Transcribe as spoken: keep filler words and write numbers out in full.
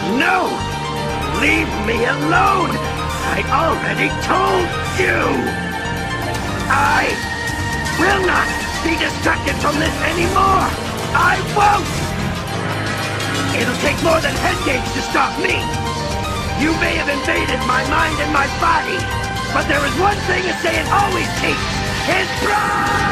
No! Leave me alone! I already told you! I will not be distracted from this anymore! I won't! It'll take more than head games to stop me! You may have invaded my mind and my body, but there is one thing a Saiyan always keeps: his pride!